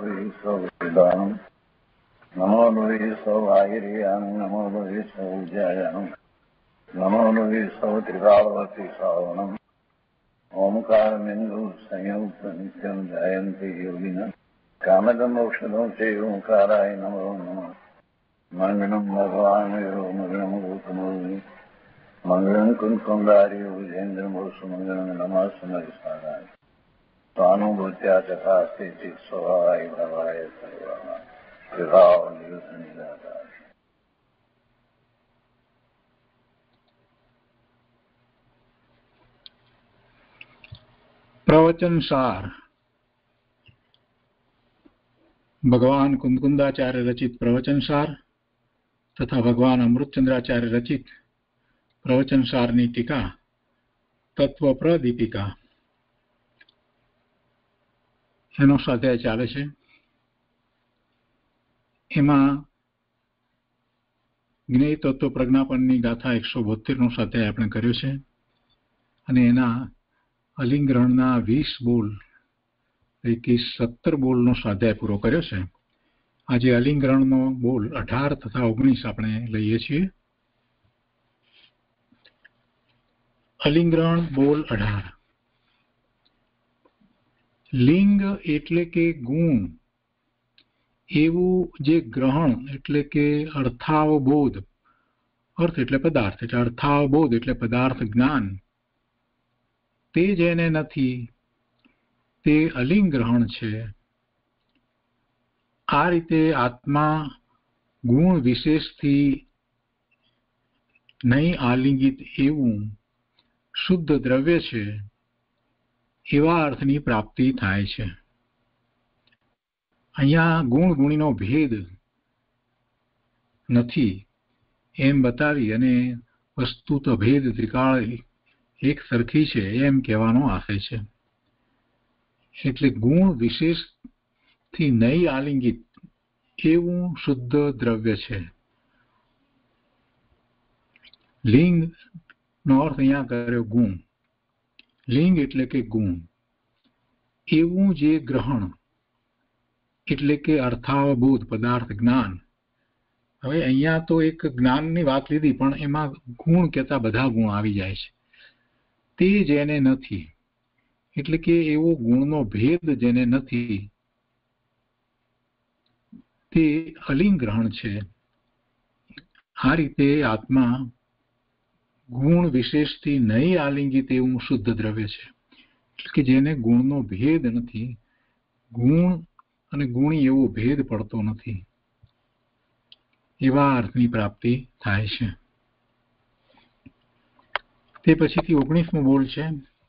સૌદાનમ નમો લોહી સૌ નમો લોહી સૌજ્યાયનમ નમો લોહી સૌ ત્રિકાળવતી શ્રાવણમ ઓમકાર બિંદુ સંયુક્ત નિત્યમ જયંતી યોગિન કામદમ ઔષધો છે ઓંકારાય નમો નમઃ મંગલમ ભગવાન મંગલમ ગૌતમોની મંગલમ કુંદકુંદાર્ય વિજેન્દ્રમોસુ મંગલમ નમઃ સમયસારાય સ્વાનુભૂત્યા ચકાસ્તિ સ્વભાવાય ભવાય સર્વમાં વિભાવ નિયુત નિરાકાર. પ્રવચનસાર ભગવાન કુંદકુંદાચાર્ય રચિત પ્રવચનસાર તથા ભગવાન અમૃતચંદ્રાચાર્ય રચિત પ્રવચનસારની ટીકા તત્વ પ્રદીપિકા એનો સ્વાધ્યાય ચાલે છે. એમાં જ્ઞેય તત્વ પ્રજ્ઞાપનની ગાથા 172 નો સ્વાધ્યાય આપણે કર્યો છે અને એના અલિંગ ગ્રહણના 20 બોલ પૈકી 17 બોલનો સ્વાધ્યાય પૂરો કર્યો છે. આજે અલિંગ ગ્રહણનો બોલ 18 તથા 19 આપણે લઈએ છીએ. અલિંગ ગ્રહણ બોલ 18. લિંગ એટલે કે ગુણ એવું જે ગ્રહણ એટલે કે અર્થાવબોધ, અર્થ એટલે પદાર્થ એટલે અર્થાવબોધ એટલે પદાર્થ જ્ઞાન, તે જેને નથી તે અલિંગ ગ્રહણ છે. આ રીતે આત્મા ગુણ વિશેષથી નહીં આલિંગિત એવું શુદ્ધ દ્રવ્ય છે એવા અર્થની પ્રાપ્તિ થાય છે. અહીંયા ગુણ ગુણીનો ભેદ નથી એમ બતાવી અને વસ્તુત ભેદ ત્રિકાળ એક સરખી છે એમ કહેવાનો આશય છે. એટલે ગુણ વિશેષથી નહીં આલિંગિત એવું શુદ્ધ દ્રવ્ય છે. લિંગ નો અર્થ અહીંયા કર્યો ગુણ. લિંગ એટલે કે ગુણ એવું જે ગ્રહણ એટલે કે અર્થાવબોધ પદાર્થ જ્ઞાન. હવે અહીંયા તો એક જ્ઞાનની વાત લીધી પણ એમાં ગુણ કહેતા બધા ગુણ આવી જાય છે. તે જેને નથી એટલે કે એવો ગુણનો ભેદ જેને નથી તે અલિંગ ગ્રહણ છે. આ રીતે આત્મા ગુણ વિશેષથી નહીં આલિંગિત એવું શુદ્ધ દ્રવ્ય છે. એટલે કે જેને ગુણનો ભેદ નથી, ગુણ અને ગુણી એવો ભેદ પડતો નથી એવા અર્થની પ્રાપ્તિ થાય છે. તે પછીથી 19મો બોલ છે.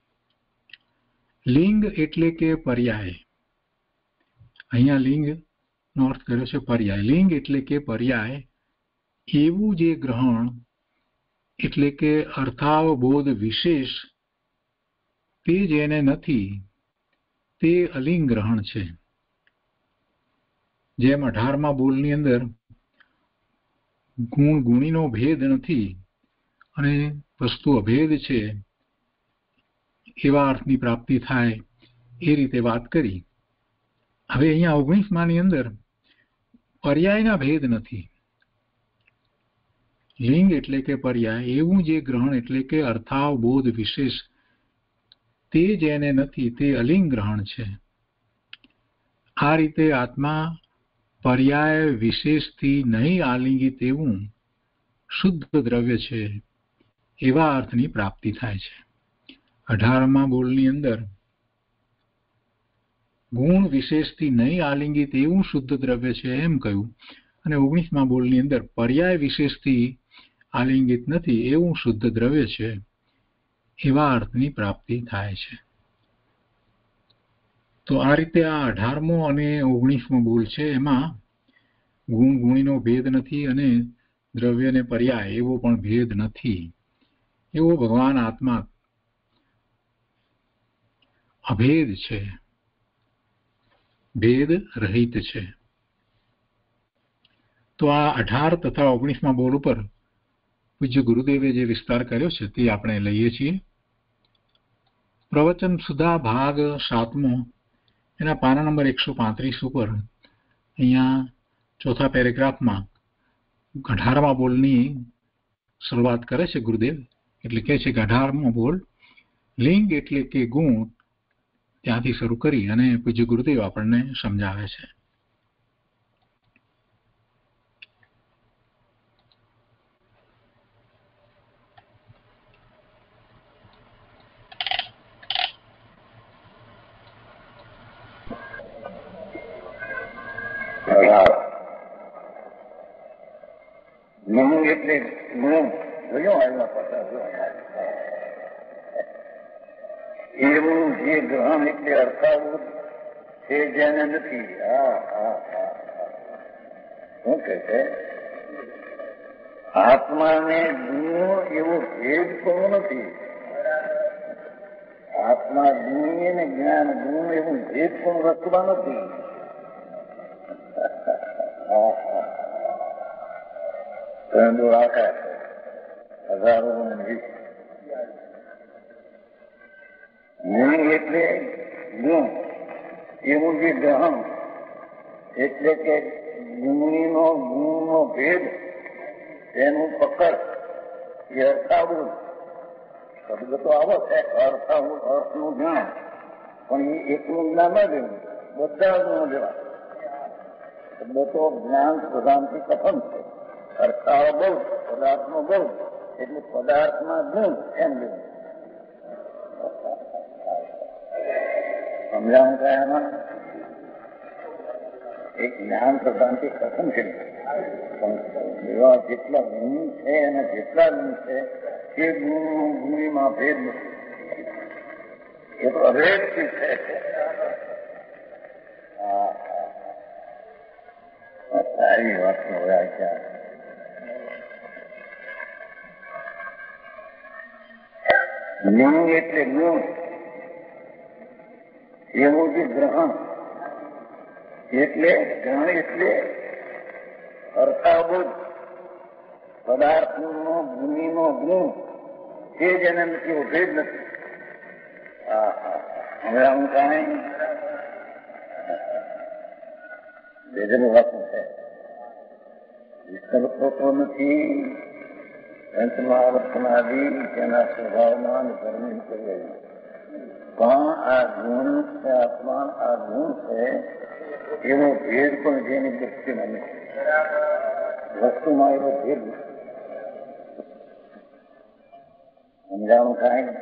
લિંગ એટલે કે પર્યાય. અહીંયા લિંગ નો અર્થ કર્યો છે પર્યાય. લિંગ એટલે કે પર્યાય એવું જે ગ્રહણ એટલે કે અર્થાવબોધ વિશેષ તે જેને નથી તે અલિંગ ગ્રહણ છે. જેમ 18મા બોલની અંદર ગુણ ગુણીનો ભેદ નથી અને વસ્તુ અભેદ છે એવા અર્થની પ્રાપ્તિ થાય એ રીતે વાત કરી. હવે અહીંયા 19માની અંદર પર્યાયના ભેદ નથી. લિંગ એટલે કે પર્યાય એવું જે ગ્રહણ એટલે કે અર્થાવબોધ વિશેષ તે જેને નથી તે અલિંગ ગ્રહણ છે. આ રીતે આત્મા પર્યાય વિશેષથી નહીં આલિંગિત એવું શુદ્ધ દ્રવ્ય છે એવા અર્થની પ્રાપ્તિ થાય છે. 18મા બોલની અંદર ગુણ વિશેષથી નહીં આલિંગિત એવું શુદ્ધ દ્રવ્ય છે એમ કહ્યું અને 19મા બોલની અંદર પર્યાય વિશેષથી આલિંગિત નથી એવું શુદ્ધ દ્રવ્ય છે એવા અર્થની પ્રાપ્તિ થાય છે. તો આ રીતે આ 18મો અને 19મો બોલ છે એમાં ગુણ ગુણીનો ભેદ નથી અને દ્રવ્ય ને પર્યાય એવો પણ ભેદ નથી એવો ભગવાન આત્મા અભેદ છે, ભેદ રહિત છે. તો આ 18 તથા 19મા બોલ ઉપર પૂજ્ય ગુરુદેવે જે વિસ્તાર કર્યો છે તે આપણે લઈએ છીએ. પ્રવચન સુધા ભાગ 7મો એના પાના નંબર 135 ઉપર અહીંયા ચોથા પેરેગ્રાફમાં 18મા બોલની શરૂઆત કરે છે ગુરુદેવ. એટલે કહે છે કે 18મો બોલ લિંગ એટલે કે ગુણ, ત્યાંથી શરૂ કરી અને પૂજ્ય ગુરુદેવ આપણને સમજાવે છે. ગુણ એટલે ગુણ જોયો આવ્યા પચાસ એવું જે ગ્રહણ એટલે અર્થાવૃત છે જેને નથી. શું કે છે આત્માને ગુણ એવો ભેદ પણ નથી. આત્મા ગુણી અને જ્ઞાન ગુણ એવું ભેદ પણ રચવા નથી. આકાશ 1020 ગુણ એટલે ગુણ એવું જે ગ્રહણ એટલે કે ગુણીનો ગુણનો ભેદ તેનું પકડ એ અર્થાવૃત શબ્દ તો આવો છે અર્થાવૃત અર્થનું જ્ઞાન, પણ એ એકલું જ્ઞાન ના દેવું, બધા ગુણો દેવા. શબ્દ તો જ્ઞાન પ્રધાનથી કથન છે. અર્થાવ બહુ પદાર્થનો બહુ એટલે પદાર્થમાં ગુણ એમ લેવું. સમજાવું કયામાં એક જ્ઞાન પ્રધાનથી કથન છે. એવા જેટલા ગુણ છે અને જેટલા ગુણ છે એ ગુણીમાં ભેદ નથી. એ તો અભેદથી છે. સારી વાત હવે ક્યાં ગુણ એટલે ગુણ એવું જે ગ્રહણ એટલે ગ્રહણ એટલે અર્થાબોધ પદાર્થનો ગુણીનો ગુણ તે જ એને નથી, ભેદ નથી. હવે આમ કાંઈ ભેદનું વાતું છે. વિકલ્પો તો નથી પંચમહાવર્તનાદી તેના સ્વભાવમાં ધર્મ કરે, પણ આ ગુણ છે આત્મા, આ ગુણ છે એવો ભેદ પણ જેની દ્રષ્ટિમાં નથી. વસ્તુમાં એવો ભેદ સમજાણું કાંઈ.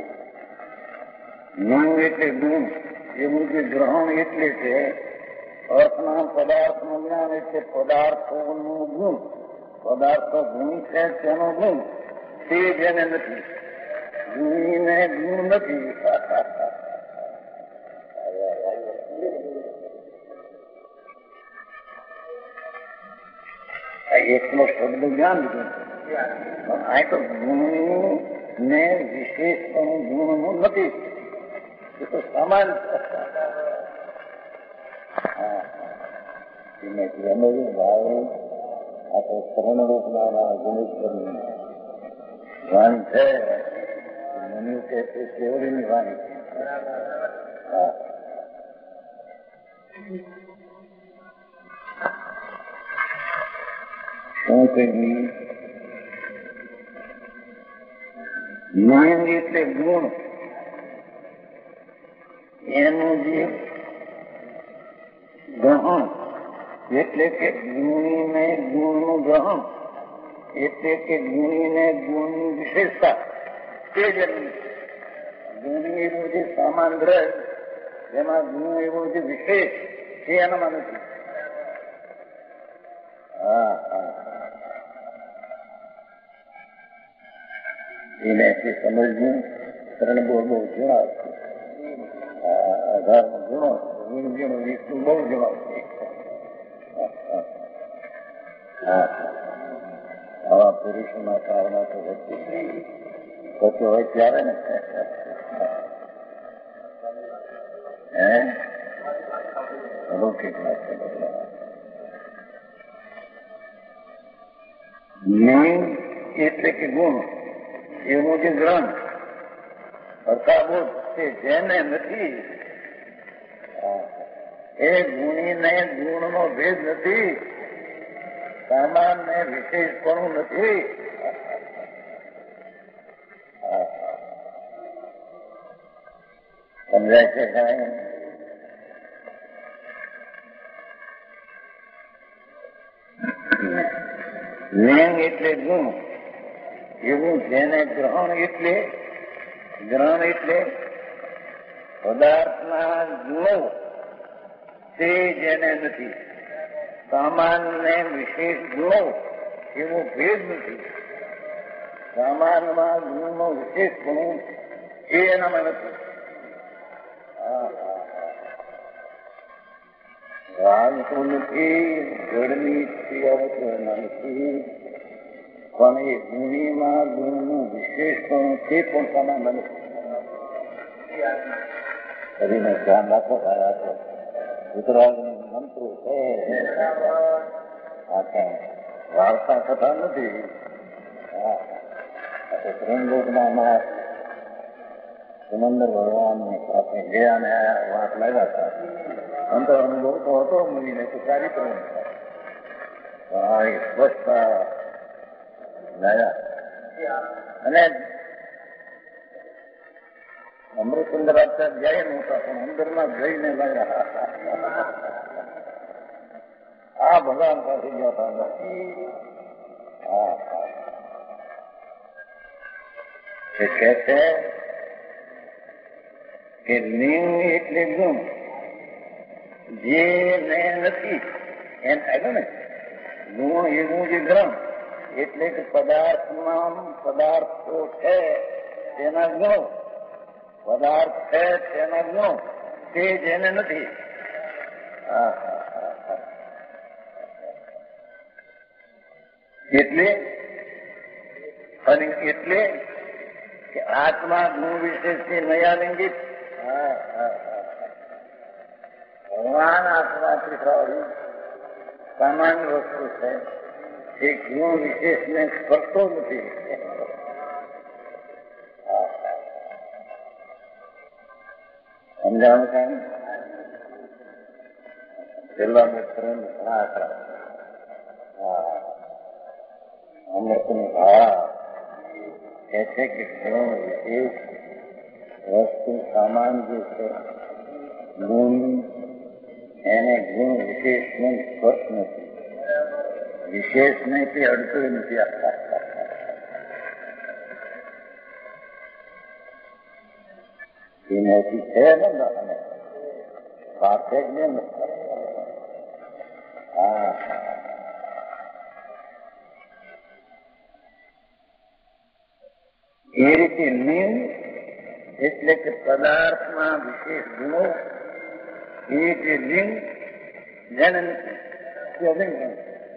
ગુણ એટલે ગુણ એવું જે ગ્રહણ એટલે છે અર્થના પદાર્થનું જ્ઞાન એટલે પદાર્થોનું ગુણ. પદાર્થો ગુણ છે તેનો ગુણ તે જેને નથી. ગુણીને ગુણ નથી. એકનો શબ્દ જ્ઞાન લીધું, પણ આ તો ગુણ ને વિશેષપણું ગુણનું નથી. એ તો સમાન ભાઈ આ તો શરણરૂપના ગુણેશ્વરની વાણી છે. મનુ કે તે સેવડીની વાણી છે. શું કહી ગુણ એટલે ગુણ એનું જે ગ્રહણ એટલે કે ગુણીને ગુણનું ગ્રહણ એટલે કે ગુણીને ગુણની વિશેષતા તે જ ગુણી એવું જે સામાન ગ્રહ એમાં ગુણ એવું જે વિશેષ તે એનામાં નથી. એને સમજવું કારણ બહુ જણાવશે. 18 ગુણો 20 બહુ જણાવશે. આવા પુરુષોના કારણે તો થતું હોય ત્યારે ને અલૌકિક વાત છે. ગુણ એટલે કે ગુણ એવું જે ગ્રહણ અર્થાબોધ છે જેને નથી એ ગુણી ને ગુણ નો ભેદ નથી, સામાન ને વિશેષપણું નથી. સમજાય છે કાંઈ? લિંગ એટલે ગુણ, એવું જેને ગ્રહણ એટલે પદાર્થના ગુણો તે જેને નથી. સામાન ને વિશેષ ગુણો એવો ભેદ નથી. સામાનમાં ગુણનો વિશેષ ગુણો એ એનામાં નથી. રાગ તો નથી, જળની નથી, પણ એ ગુણીમાં ગુણનું વિશેષ પણ તે પણ સમાન નથી. શરીરને ધ્યાન રાખો, ઉત્તરાયણ મંત્રો છે, વાર્તા કથા નથી. પ્રેમલોકમાં અમારા સુમંદર ભગવાનની સાથે ગયા ને વાત લાવ્યા હતા. અંતર અનુભવ તો હતો મુનિને તો ચારિત્ર સ્વચ્છતા લાવ્યા. અને અમૃતચંદ્રાચાર્ય જાય નહોતા, પણ અંદરમાં જઈને લાવ્યા. આ ભગવાન પાસે ગયા હતા. એ કહે છે કે લિંગ એટલે ગુણ, જે નથી એમ આવ્યું ને. ગુણ એવું જે ગ્રહણ એટલે કે પદાર્થમાં પદાર્થો છે તેના ગુણો, પદાર્થ છે તેના ગુણો તે જેને નથી. એટલે કે આત્મા ગુણ વિશેષથી નયાલિંગિત. ભગવાન આત્મા ત્રિકાળી સામાન્ય વસ્તુ છે, એ ગુણ વિશેષને સ્પર્શતો નથી. સમજાવું કાંઈ? છેલ્લા મિત્ર અમૃતની ભાવ કહે છે કે ગુણ વિશેષ વસ્તુ સામાન જે છે, ગુણ એને ગુણ વિશેષનો સ્પર્શ નથી. વિશેષ નહીં તે અડતું નથી. એનાથી છે ને પાર્થેક ને. એ રીતે લિંગ એટલે કે પદાર્થમાં વિશેષ ગુણો, એ જે લિંગ જેને નથી.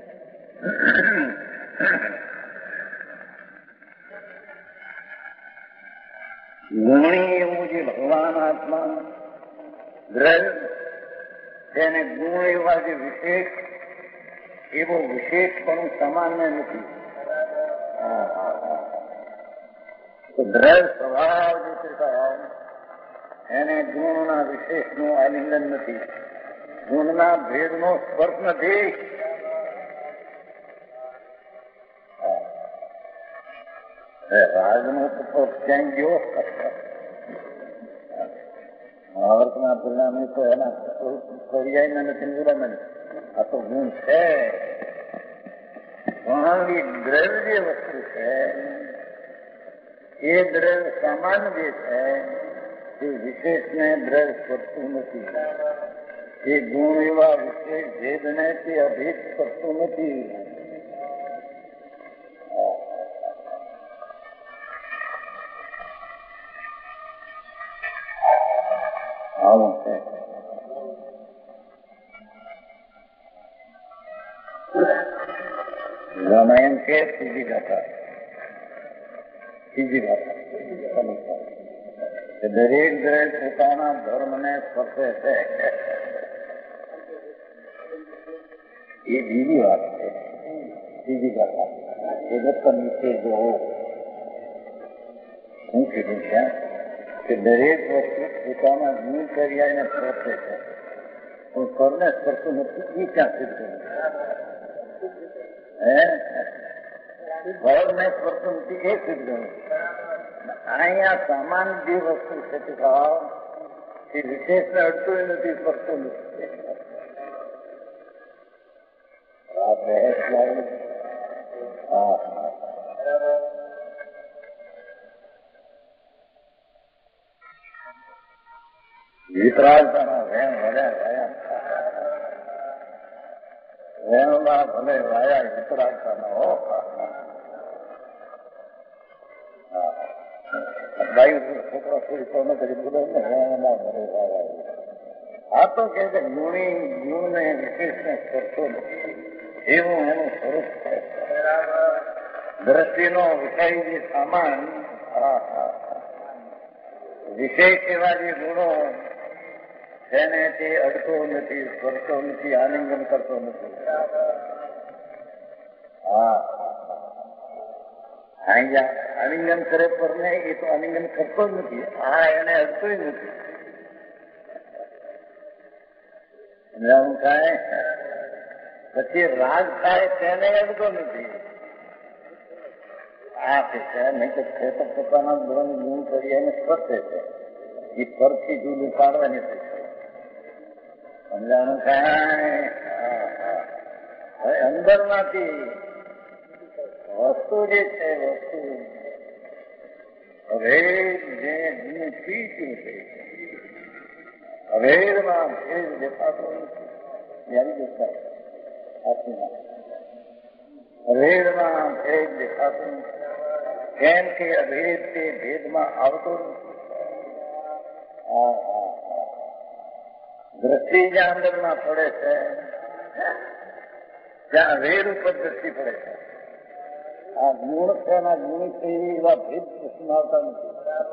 ગુણી એવું જે ભગવાન આત્મા દ્રવ્ય તેને ગુણ એવા જે વિશેષ, એવો વિશેષ પણ સામાન્ય નથી. દ્રવ્ય સ્વભાવ જે ત્રિકાળ એને ગુણના વિશેષનું આલિંગન નથી, ગુણના ભેદનો સ્પર્શ નથી. રાજનો તો ક્યાંય ગયો મહાવર્તના પરિણામે તો એના પર્યાયના નથી નિરામન. આ તો ગુણ છે. મહાવી દ્રવ્ય જે વસ્તુ છે એ દ્રવ્ય સામાન્ય જે છે એ વિશેષને દ્રવ્ય સ્પર્શતું નથી. એ ગુણ એવા વિશેષ ભેદને તે અભેદ સ્પર્શતું નથી. આવું છે. રામાયણ કે ત્રીજી ગાથા દરેક દરેક પોતાના ધર્મને સ્પર્શે છે. એ બીજી વાત છે. ત્રીજી ગાથા જગત નીચે જોવો શું કીધું છે કે દરેક વસ્તુ પોતાના ગુણ કર્યાને સ્પર્શે છે. પરને સ્પર્શતું નથી એ ક્યાં સિદ્ધ કર્યું? પરને સ્પર્શતું નથી એ સિદ્ધ કર્યું. અહીંયા સામાન જે વસ્તુ છે તે ભાવ એ વિશેષને અડતું નથી, સ્પર્શતું નથી. વિતરાગતાના વેણ વળ્યા વેણમાં ભલે વાયા વિતરાગતાના હો. છોકરા થોડી તો ન કરી બોલે ને વેણમાં ભલે વાયા. આ તો કે ગુણને વિશેષને કરતો નથી એવું એનું સ્વરૂપ છે. દ્રષ્ટિનો વિષય જે સામાન વિશેષ એવા જે ગુણો તેને તે અડતો નથી, સ્પર્શતો નથી, આલિંગન કરતો નથી. અહીંયા આલિંગન કરે પર ને એ તો આલિંગન કરતો જ નથી. એને અડતો નથી. પછી રાગ થાય તેને અડતો નથી. આ કે છે નહીં તો ખેતર પોતાના ગુણ કરી એને સ્પર્શે છે. એ પરથી જુદું પાડવાની છે. સમજાણું કાંઈ અંદર માંથી વસ્તુ જે છે વસ્તુ અભેદ જે પીતું છે અભેદમાં ભેદ દેખાતો નથી. યારી દેખાય આત્મા અભેદમાં ભેદ દેખાતો નથી. કેમ કે અભેદ તે ભેદમાં આવતો નથી. દ્રષ્ટિ જ્યાં અંદરમાં પડે છે ત્યાં અભેદ ઉપર દ્રષ્ટિ પડે છે. આ ગુણ છે એના ગુણી છે એવા ભેદ પ્રશ્ન આવતા નથી.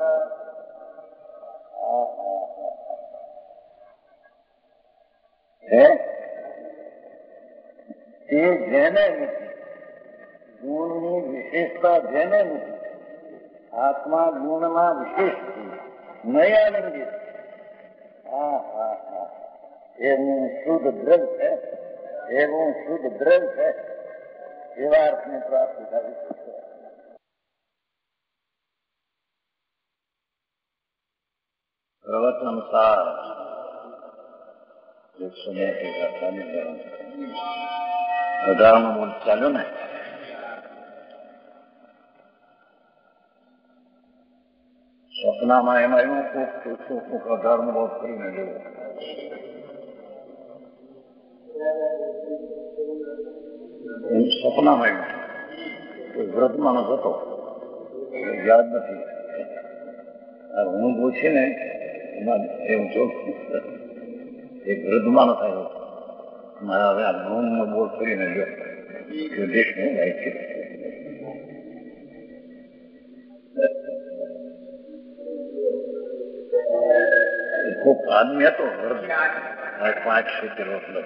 તે જેને નથી ગુણની વિશેષતા જેને નથી આત્મા ગુણમાં વિશેષ નયાલિંગિત એવું શુદ્ધ દ્રવ છે, એવું શુદ્ધ દ્રવ છે એવા અર્થની પ્રાપ્તિ થવી છે. પ્રવચનસાર 18 મૂળ ચાલ્યો ને સપનામાં એમાં એવું કોક 18 બહુ કરીને લેવું. સપનામાં એવું વ્રતમાં હતો યાદ નથી. હું પૂછી ને એમાં એવું જો એક વૃદ્ધમાં ન થાય મારા હવે આ નોંધનો બોલ કરીને લ્યો દેશને લાઈક છે. ખૂબ આદમી હતો વૃદ્ધ 5-70 વર્ષ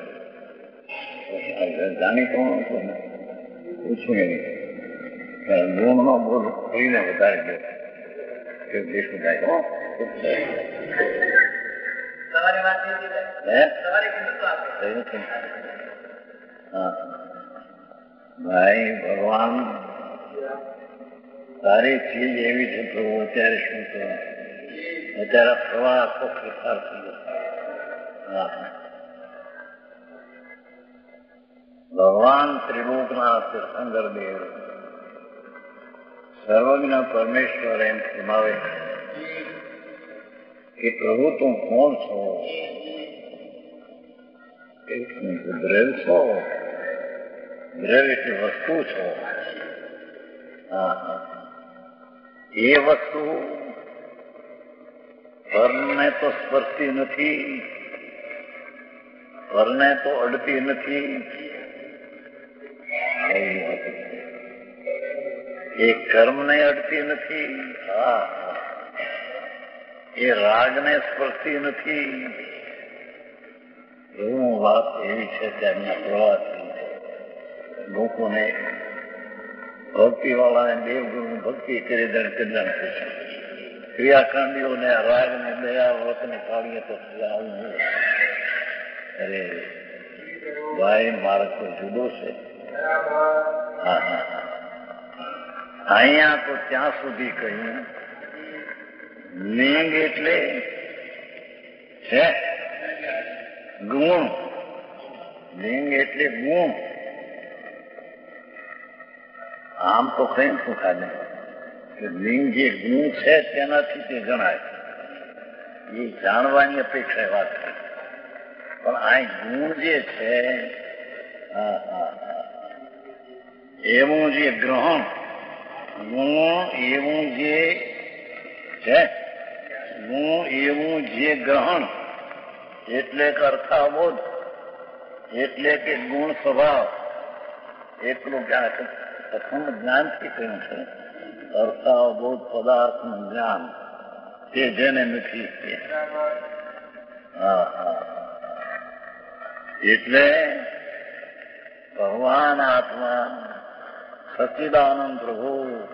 જાણીતો હતો ને પૂછ્યું એની નોંધનો બોલ કરીને વધારે ગયો દેશનું થાય. ભાઈ ભગવાન તારી ચીજ એવી છે પ્રભુ. અત્યારે શું છે અત્યારે પ્રવાહ આખો ફેરફાર થઈ ગયો. ભગવાન ત્રિલોકના તીર્થંકર દેવ સર્વજ્ઞ પરમેશ્વર એમ ફરમાવે કે પ્રભુ તું કોણ છો? દ્રવ છો, દ્રવ એટલે વસ્તુ છો. એ વસ્તુ પરને તો સ્પર્શતી નથી, પરને તો અડતી નથી. એ કર્મને અડતી નથી, એ રાગને સ્પર્શતી નથી. એવું વાત એવી છે તેમના પ્રવાસી લોકોને ભક્તિવાળાને દેવગુરુની ભક્તિ કરી દે કલ્યાણ થશે. ક્રિયાકાંડીઓને રાગને દયા વ્રતને પાડીએ તો આવું અરે ભાઈ માર્ગ તો જુદો છે. હા હા અહીંયા તો ત્યાં સુધી કહ્યું લિંગ એટલે છે ગુણ. લિંગ એટલે ગુણ. આમ તો કઈ શું ખાને લિંગ જે ગુણ છે તેનાથી તે જણાય એ જાણવાની અપેક્ષા વાત છે. પણ આ ગુણ જે છે એવું જે ગ્રહણ ગુણ એવું જે છે ગુણ એવું જે ગ્રહણ એટલે કે અર્થાબોધ એટલે કે ગુણ સ્વભાવ એટલું પ્રથમ જ્ઞાનથી કહ્યું છે. અર્થાબોધ પદાર્થનું જ્ઞાન તે જેને નથી. એટલે ભગવાન આત્મા સચ્ચિદાનંદ પ્રભુ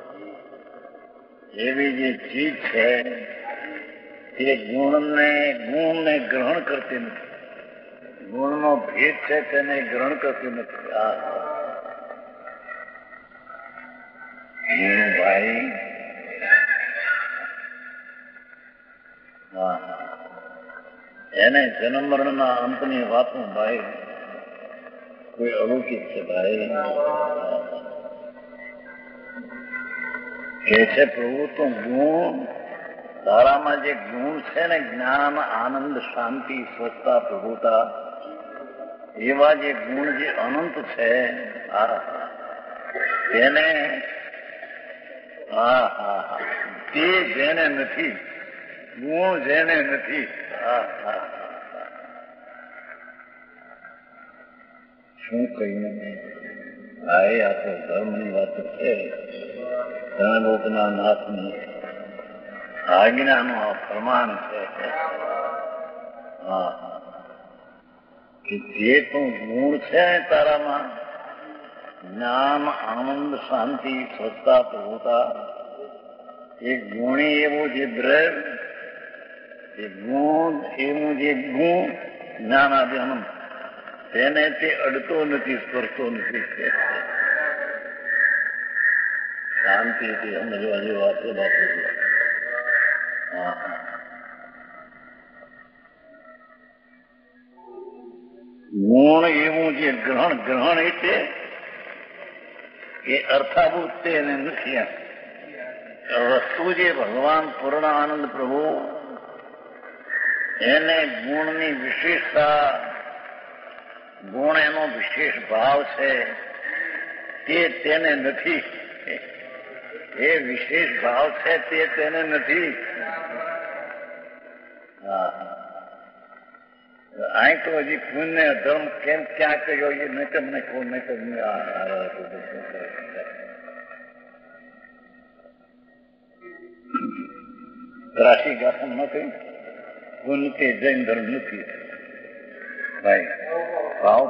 એવી જે ચીજ છે તે ગુણને ગ્રહણ કરતી નથી. ગુણનો ભેદ છે તેને ગ્રહણ કરતી નથી. ભાઈ એને જન્મ મરણના અંતની વાતો ભાઈ કોઈ અલૌકિક છે. ભાઈ કે છે પ્રભુ તો ગુણ તારામાં જે ગુણ છે ને જ્ઞાન આનંદ શાંતિ સ્વચ્છતા પ્રભુતા એવા જે ગુણ જે અનંત છે તેને તે જેને નથી ગુણ જેને નથી. શું કહ્યું ભાઈ આ તો ધર્મની વાત છે. ઘણા લોકોના નાથની આજ્ઞાનું આ પ્રમાણ છે કે જે તું ગુણ છે તારામાં જ્ઞાન આનંદ શાંતિ સ્વચ્છતા પ્રભુતા એ ગુણી એવું જે દ્રવ્ય એ ગુણ એવું જે ગુણ જ્ઞાન આદિ અનંત તેને તે અડતો નથી સ્પર્શતો નથી. શાંતિથી સમજવા જેવી વાત છે બાપુ. ગુણ એવું જે ગ્રહણ એટલે એ અર્થાભૂત તેને નથી. વસ્તુ જે ભગવાન પૂર્ણ આનંદ પ્રભુ એને ગુણની વિશેષતા ગુણ એનો વિશેષ ભાવ છે તે તેને નથી. એ વિશેષ ભાવ છે તે તેને નથી. અહીં તો હજી પુણ્ય ધર્મ કેમ ક્યાં કર્યો એ નહીં તમને કહું નહીં તો રાશિ ગાથા ન કહ્યું પુણ્ય કે જૈન ધર્મ નથી ભાઈ. ભાવ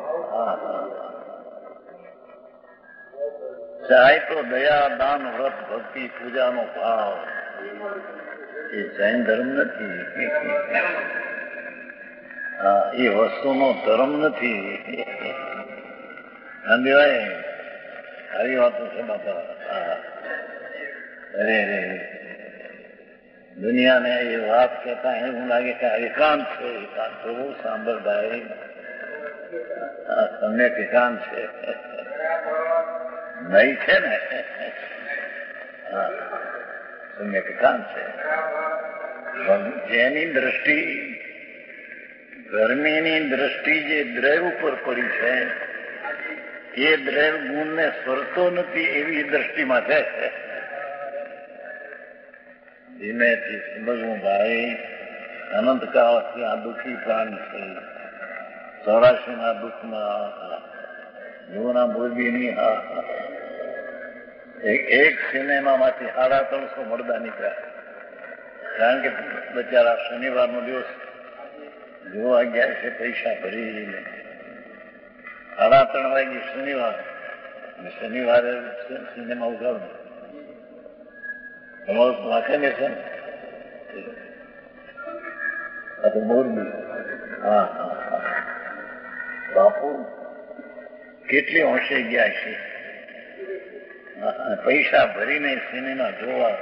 ચાહે તો દયા દાન વ્રત ભક્તિ પૂજાનો ભાવ એ જૈન ધર્મ નથી. એ વસ્તુનો ધર્મ નથી. સમજાય આવી વાતો છે બાપા. અરે દુનિયાને એ વાત કહેતા એવું લાગે કે એકાંત છે. એકાંત થવું સાંભળ ભાઈ તમને એકાંત છે નહીં છે ને. તમને એકાંત છે. જેની દ્રષ્ટિ ગરમીની દ્રષ્ટિ જે દ્રવ્ય ઉપર પડી છે એ દ્રવ્ય ગુણને સ્પર્શતો નથી એવી દ્રષ્ટિમાં છે. ધીમેથી સમજવું ભાઈ. અનંતકાળથી આ દુઃખી પ્રાણ છે. 84ના દુઃખમાં જીવના મોરબીની એક સિનેમામાંથી 350 મળદા નીકળ્યા. કારણ કે બચારા શનિવારનો દિવસ જોવા ગયા છે પૈસા ભરીને. 3:30 વાગે શનિવાર શનિવારે સિનેમા ઉગાડવું તમારું વાંચે ને છે ને આ તો મોરબી. હા બાપુ કેટલી હોંશે ગયા છે, પૈસા ભરીને સિનેમા જોવા,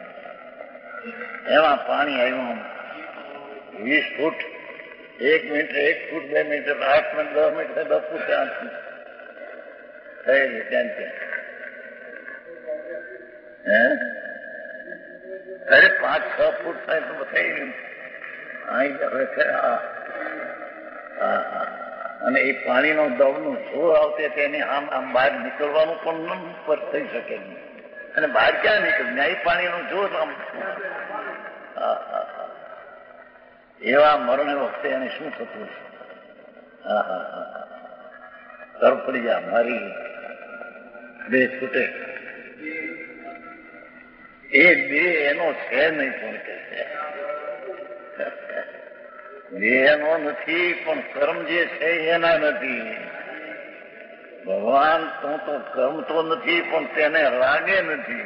એમાં પાણી આવ્યું 20 foot, 1 metre, 1 foot, 2 metre, 8 minute, 10 minute, 10 foot ત્યાં થયેલી ત્યાં અરે 5-6 ફૂટ થાય તો થઈ ગયું. અહીં હવે અને એ પાણીનો દવનું જોર આવતે તેની આમ બહાર નીકળવાનું પણ પર થઈ શકે નહીં. અને બહાર ક્યાં નીકળે? એ પાણીનું જોર આમ એવા મરણ વખતે એને શું થતું છે? તરફડિયા મારી 2 છૂટે, એ 2 એનો છે નહીં, પણ કે બે એનો નથી, પણ કર્મ જે છે એના નથી. ભગવાન તું તો કર્મ તો નથી, પણ તેને રાગે નથી.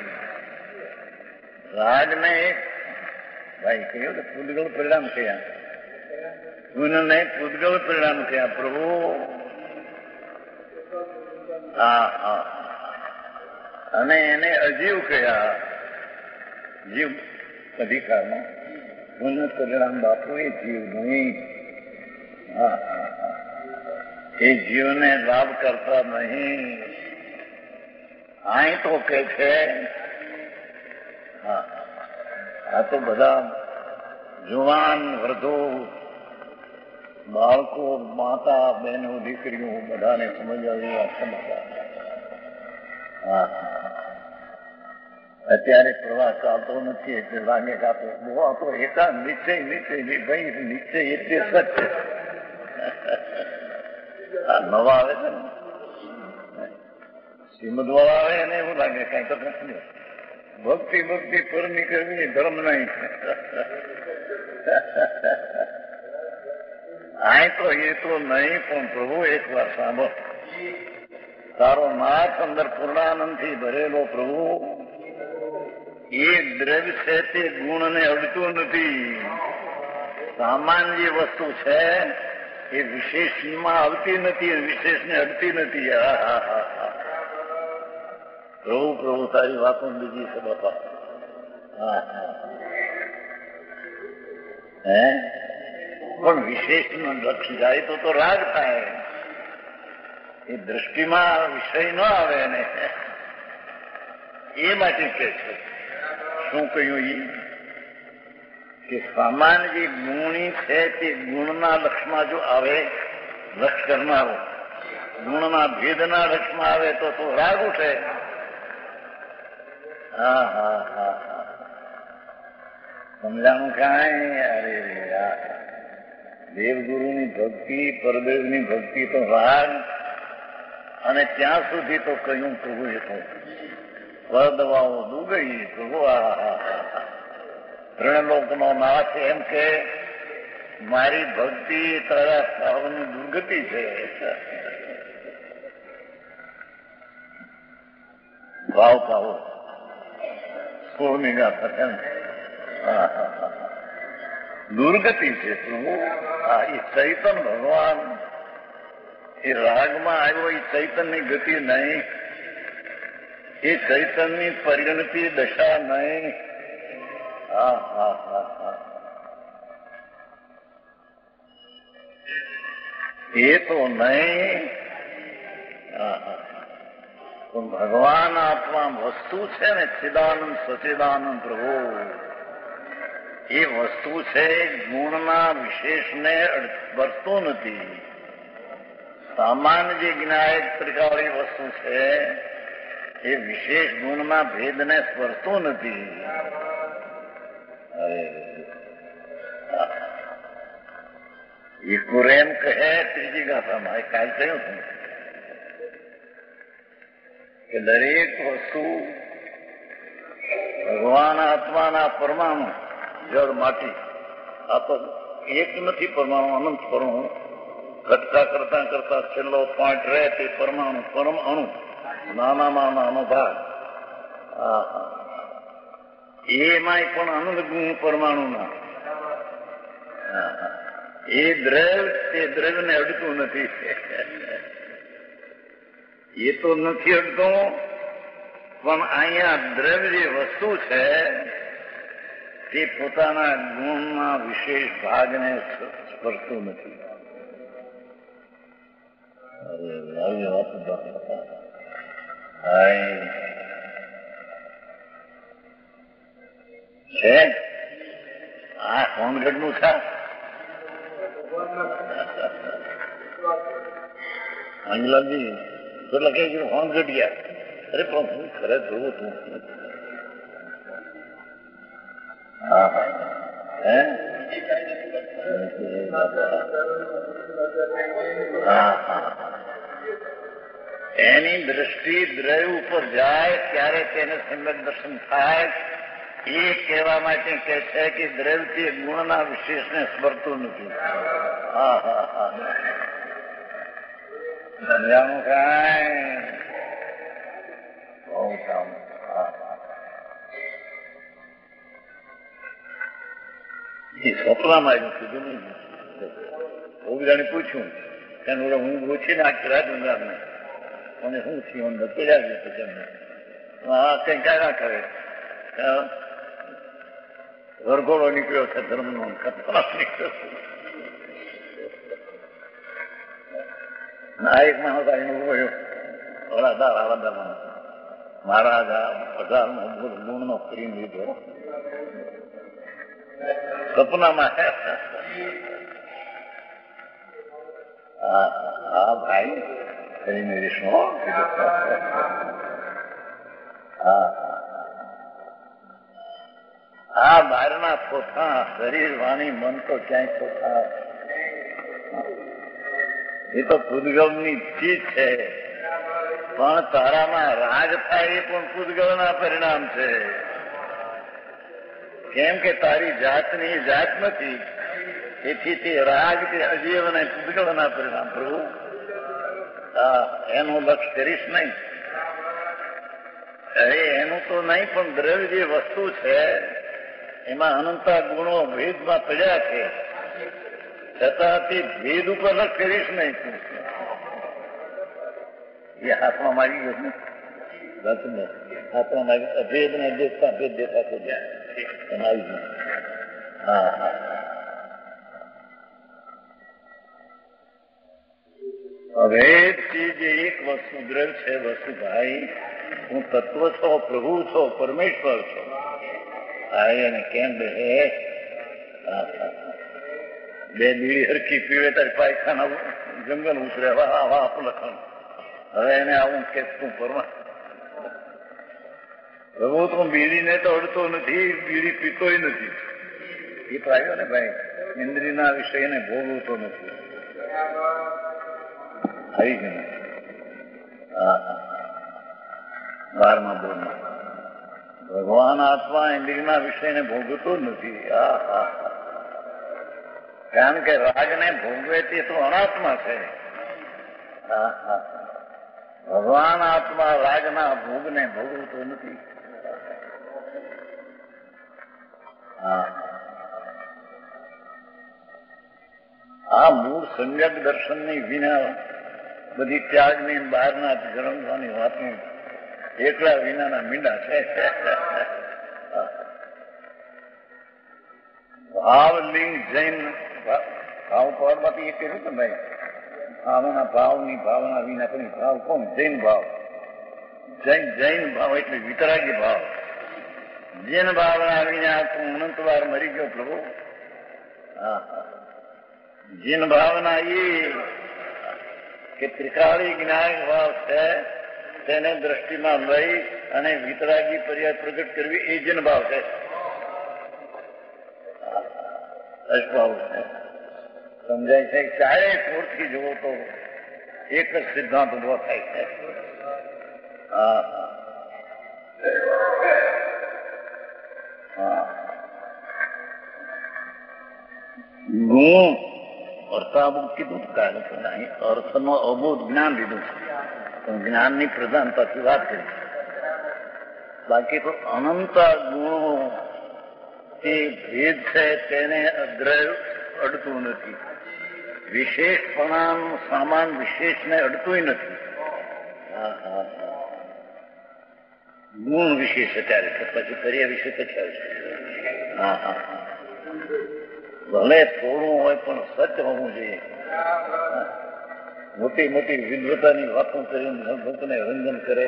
રાગને ભાઈ કહ્યું કે પૂદગળ પરિણામ થયા, ગુણને પૂદગળ પરિણામ થયા. પ્રભુ અને એને અજીવ કહ્યા. જીવ અધિકારમાં ગુણ પરિણામ બાપુ એ જીવ નહીં. એ જીવને લાભ કરતા નહીં. અહીં તો કે છે આ તો બધા જુવાન, વૃદ્ધો, બાળકો, માતા, બહેનો, દીકરીઓ બધાને સમજાવી સમાચાર. અત્યારે પ્રવાહ ચાલતો નથી એટલે લાગે કાતો તો એકા નિશ્ચય ભાઈ નિશ્ચય એટલે સત્ય. આ નવા આવે છે ને શ્રીમદ વાળા આવે એને એવું લાગે કઈ તો નથી. ભક્તિ પર નીકળવી ધર્મ નહીં. આ તો એ તો નહીં, પણ પ્રભુ એક વાર સાંભળ. તારો નાથ અંદર પૂર્ણાનંદ થી ભરેલો પ્રભુ એ દ્રવ્ય છે તે ગુણને અડતું નથી. સામાન્ય જે વસ્તુ છે એ વિશેષમાં આવતી નથી, વિશેષને અડતી નથી. પ્રભુ તારી વાતો બીજી છે બાપા. પણ વિશેષમાં લક્ષ જાય તો રાગ થાય. એ દ્રષ્ટિમાં વિષય ન આવે ને એ માટે કે છે. શું કહ્યું એ કે સામાન્ય જે ગુણી છે તે ગુણના લક્ષમાં જો આવે, લક્ષ કરનારો ગુણના ભેદના લક્ષમાં આવે તો રાગ ઉઠે. સમજાણું કાંઈ? અરે દેવગુરુની ભક્તિ, પરદેવની ભક્તિ તો રાગ. અને ત્યાં સુધી તો કહ્યું પ્રભુ એ તો પરદવાઓ દુગઈ પ્રભુ. ત્રણલોકનો નાથ એમ કે મારી ભક્તિ તારા સાવની દુર્ગતિ છે. ભાવ પાવો 16મી ગાથા દુર્ગતિ છે પ્રભુ. એ ચૈતન ભગવાન એ રાગમાં આવ્યો, એ ચૈતનની ગતિ નહીં, એ ચૈતનની પરિણતિ દશા નહીં. એ તો નહીં. પણ ભગવાન આત્મા વસ્તુ છે ને, ચિદાનંદ સચિદાનંદ પ્રભુ એ વસ્તુ છે ગુણના વિશેષને વર્તતો નથી. સામાન્ય જે જ્ઞાયક પ્રકારની વસ્તુ છે એ વિશેષ ગુણના ભેદને સ્પર્શતો નથી. એ કુરેમ કહે ત્રીજી ગાથામાં, કાલ કહ્યું હતું કે દરેક વસ્તુ ભગવાન આત્માના પરમાણુ, જળ, માટી, આ તો એક નથી પરમાણુ, અનંત પરમાણુ. ઘટતા કરતા છેલ્લો પોઈન્ટ રહે તે પરમાણુ, પરમ અણુ, નાનામાં નાનો ભાગ. એમાંય પણ અનંત ગુણ પરમાણુના. એ દ્રવ્ય તે દ્રવ્યને અડતું નથી. એ તો નથી અડતું, પણ અહીંયા દ્રવ્ય જે વસ્તુ છે તે પોતાના ગુણના વિશેષ ભાગને સ્પર્શતું નથી. આવી વાત છે. આ હોનગઢનું છે. અંજલાલજી કેટલા કે હોનગઢ ગયા. અરે પણ હું ખરે જોઉં છું. હા હા હે હા હા. એની દ્રષ્ટિ દ્રવ્ય ઉપર જાય ત્યારે તેને સમ્યક દર્શન થાય. એ કહેવા માટે કે છે કે દ્રવ્યથી ગુણના વિશેષને સ્મરતું નથી. હા હા હા સમજાવું કાંઈ બહુ કામ. એ સ્વપ્નમાં આવ્યું કીધું નહીં. બહુ બધાને પૂછ્યું એનું હું ઓછી નાખી રાજુંગાર ને અને શું થયું અંદર પીડાવ્યું પછી એમને હા કઈ ક્યાં કરે વરઘોડો નીકળ્યો છે ધર્મનો ખતરનાક નીકળ્યો. આ એક માણસ આવીને ઉભો રહ્યો મહારાજ આ 18 ગુણનો પ્રેમ લીધો સપનામાં. હા ભાઈ કરીને વિષ્ણુ. હા આ બહારના પોતા શરીર વાણી મન તો ક્યાંય પોતા એ તો પૂદગલની ચીજ છે. પણ તારામાં રાગ થાય એ પણ પૂદગલના પરિણામ છે. કેમ કે તારી જાતની જાત નથી. તેથી તે રાગ તે અજીવ અને પૂદગલના પરિણામ. પ્રભુ એનું લક્ષ કરીશ નહીં. અરે એનું તો નહીં, પણ દ્રવ્ય જે વસ્તુ છે એમાં અનંતા ગુણો ભેદમાં પડ્યા છે. છતાં તે ભેદ ઉપર લક્ષ કરીશ નહીં. એ હાથમાં મારી ગયો ને રત્ન હાથમાં મારી અભેદ ને દેખતા ભેદ દેખાતો જાય આવી ગયું. હા હા અભેદ ચીજ એક વસ્તુ દ્રવ્ય છે. વસ્તુ ભાઈ હું તત્વ છો, પ્રભુ છો, પરમેશ્વર છો. અને કેમ બે બીડી હરખી પીવે તારે પાયખાના જંગલ ઉતરે. આપણું લખણ હવે એને આવું કે તું પરમા પ્રભુ તો બીડીને તો અડતો નથી, બીડી પીતોય નથી. એ તો આવ્યો ને ભાઈ ઇન્દ્રિયના વિષયને ભોગવતો નથી. આવી ગયું. હા 12મા બોધમાં ભગવાન આત્મા ઇન્દ્રિયના વિષયને ભોગવતો નથી. કારણ કે રાગને ભોગવે તે તો અનાત્મા છે. ભગવાન આત્મા રાગના ભોગને ભોગવતો નથી. આ મૂળ સમ્યક દર્શનની વિના બધી ત્યાગની બહારના ગરમવાની વાતો એકલા વિનાના મીંડા છે. ભાવલિંગ જૈન ભાવ પાડવાથી એ કર્યું કે ભાઈ ભાવના ભાવની ભાવના વિના કોઈ ભાવ કોણ? જૈન ભાવ. જૈન ભાવ એટલે વિતરાગી ભાવ. જૈન ભાવના વિના તું અનંતવાર મરી ગયો પ્રભુ. જૈન ભાવના એ કે ત્રિકાળી જ્ઞાન ભાવ છે તેને દ્રષ્ટિમાં લઈ અને વિતરાગી પર્યાય પ્રગટ કરવી એ જૈન ભાવ છે. અશભાવ છે. સમજાય છે. ચારે કોરથી જુઓ તો એક જ સિદ્ધાંત ઉભો થાય છે. ગુણ અર્થાબુદ કીધું કારણ કે અહીં અર્થનો અબોધ જ્ઞાન લીધું છે. પણ જ્ઞાનની પ્રધાનતાથી વાત કરી. બાકી તો અનંત ગુણો તે ભેદ છે તેને દ્રવ્ય અડતું નથી. વિશેષપણાનું સામાન વિશેષને અડતું નથી. ગુણ વિશેષ અત્યારે પછી કર્યા વિશે પછી આવશે. ભલે થોડું હોય પણ સત્ય હોવું જોઈએ. મોટી મોટી વિદ્વતાની વાતો કરીને ભક્તને રંજન કરે.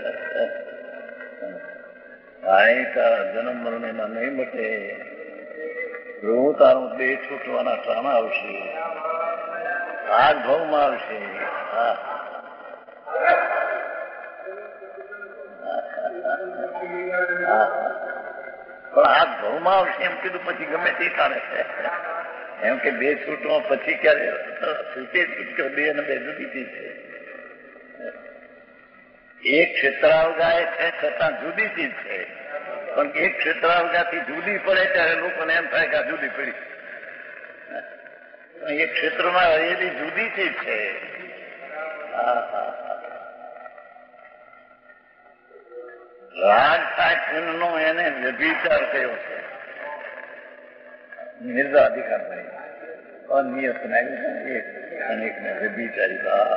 તારા જન્મ મરણ એમાં નહીં મટે. પ્રભુ તારું દેહ છૂટવાના ટાણા આવશે, આગ ભાવમાં આવશે. પણ આગ ભાવમાં આવશે એમ કીધું પછી ગમે તે તારે એમ કે દેહ છૂટવા પછી ક્યારે છૂટે છૂટકો દેહ ને બે જુદી ચીજ છે. એક ક્ષેત્રાવગાય છે છતાં જુદી ચીજ છે. પણ એક ક્ષેત્રાવગાથી જુદી પડે ત્યારે લોકોને એમ થાય કે આ જુદી પડી. એક ક્ષેત્રમાં રહેલી જુદી ચીજ છે. રાગ સાક્ષીનો એને વ્યભિચાર કયો છે. નિર્જા અધિકાર નહીં અનિયત અનેકને વ્યભિચારી.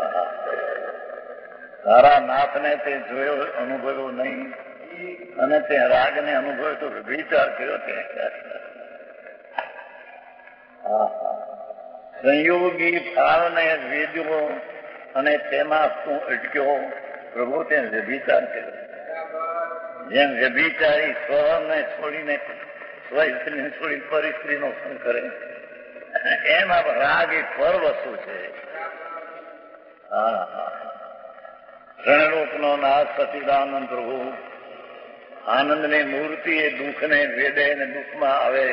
તારા નાથને તે જોયો અનુભવ્યો નહીં અને તે રાગને અનુભવ્યો તો વ્યભિચાર કર્યો તે. સંયોગી ફાળને વેદ્યો અને તેમાં તું અટક્યો. પ્રભુ તે વ્યભિચાર કર્યો. જેમ વ્યભિચારી સ્વને છોડીને સ્વસ્ત્રીને છોડી પર સ્ત્રીનો સંગ કરે એમ આ રાગ એ પર વસ્તુ છે. ત્રણલોકનો નાથ સચિદાનંદ પ્રભુ આનંદની મૂર્તિ એ દુઃખને વેદે ને દુઃખમાં આવે.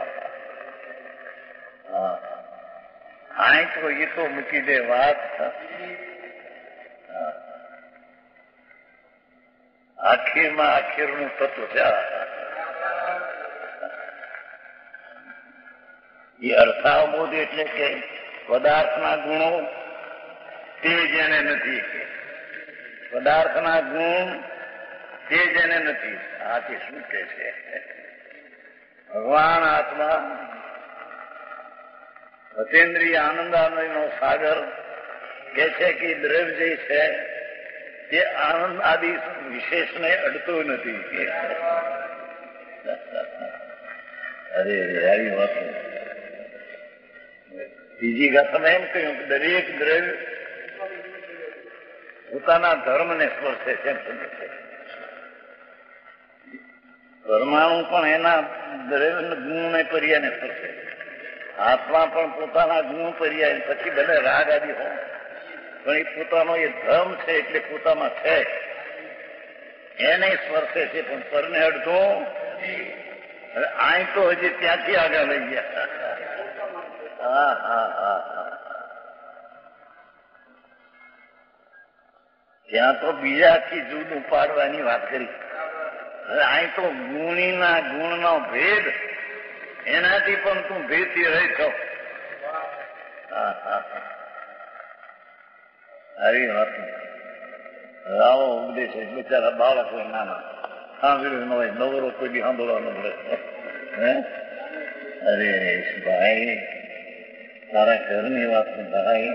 આય તો એ તો મૂકી દે વાત. આખીરમાં આખીરનું તત્વ છે. એ અર્થાવબોધ એટલે કે પદાર્થના ગુણો તે જેને નથી. પદાર્થના ગુણ તે જેને નથી. આથી શું કે છે ભગવાન આત્મા અતેન્દ્રિય આનંદામયનો સાગર કે છે કે દ્રવ્ય જે છે તે આનંદ આદિ વિશેષને અડતો નથી. અરે યારી વાત. બીજી ગાથામાં એમ કહ્યું કે દરેક દ્રવ્ય પોતાના ધર્મને સ્પર્શે છે. પરમાણુ પણ એના દ્રવ્ય ગુણને પર્યાયને સ્પર્શે. આત્મા પણ પોતાના ગુણ પર્યાય પછી ભલે રાગ આદિ હોય પણ એ પોતાનો એ ધર્મ છે એટલે પોતામાં છે એને સ્પર્શે છે. પણ પરને અડધો અહીં તો હજી ત્યાંથી આગળ લઈ ગયા. ત્યાં તો બીજાથી જુદું પાડવાની વાત કરી. હવે અહીં તો ગુણીના ગુણનો ભેદ એનાથી પણ તું ભેદથી રહી છો. આવી વાત આવો ઉપદેશ એટલે બિચારા બાળક હોય નાના સાંભળ્યું ન હોય નવરો કોઈ બી સાંભળવાનો મળે. અરે ભાઈ તારા ઘરની વાત ભાઈ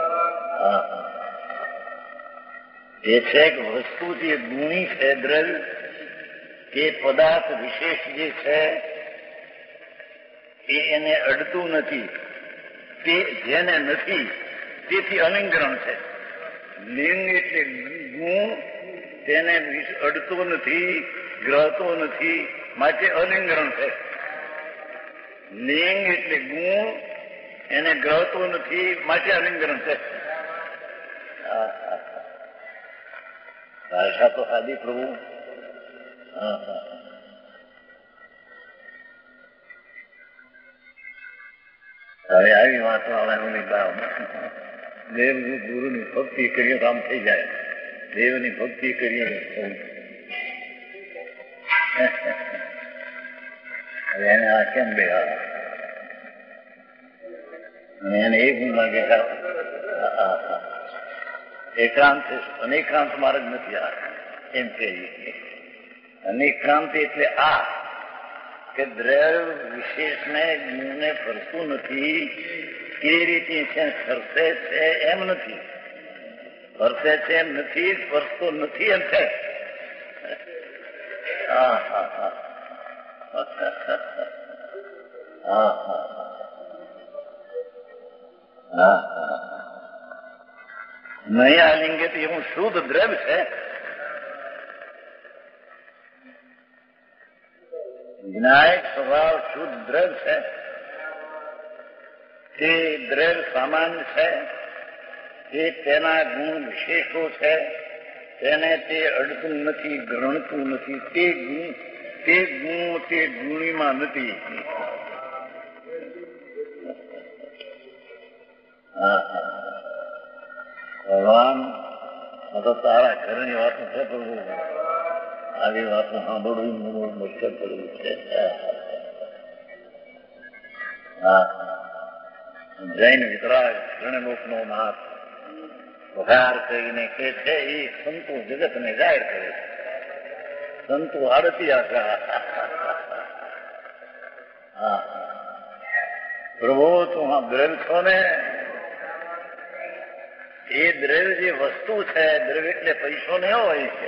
એ છે કે વસ્તુ જે ગુણી છે દ્રવ્ય કે પદાર્થ વિશેષ જે છે એ એને અડતું નથી. તે જેને નથી તેથી અલિંગરણ છે. લિંગ એટલે ગુણ તેને અડતો નથી ગ્રહતો નથી માટે અલિંગરણ છે. લિંગ એટલે ગુણ એને ગ્રહતો નથી માટે અલિંગરણ છે. ભાષા તો સાદી પ્રભુ. હવે આવી વાતો દેવ ગુરુની ભક્તિ કરીએ તો આમ થઈ જાય. દેવની ભક્તિ કરીએ હવે એને આ કેમ બે એને એ ગુણ લાગે એકાંત અનેકાંત માર્ગ નથી. આ એમ કહીએ અનેકાંત એટલે આ કે દ્રવ્ય વિશેષને ગુણને ફરતું નથી એ રીતે છે, ફરશે છે એમ નથી, ફરશે છે એમ નથી, ફરતો નથી એમ છે. નહીં આલિંગે તો એવું શુદ્ધ દ્રવ્ય છે. જ્ઞાયક સ્વભાવ શુદ્ધ દ્રવ્ય છે. તે દ્રવ્ય સામાન્ય છે, તે તેના ગુણ વિશેષો છે, તેને તે અડતું નથી, ગ્રહણતું નથી. તે ગુણ તે ગુણીમાં નથી. ભગવાન તો તારા ઘરની વાતો છે, પ્રભુ આવી વાતો સાંભળવું મુશ્કેલ પડ્યું છે. જૈન વિતરાગ ગણલોકનો નાથ વઘાર કરીને કે છે, એ સંતો જગતને જાહેર કરે છે. સંતો આડતી આશા. પ્રભુ તું આ દ્રવ્ય છો ને, એ દ્રવ્ય જે વસ્તુ છે, દ્રવ્ય એટલે પૈસો ને હોય છે.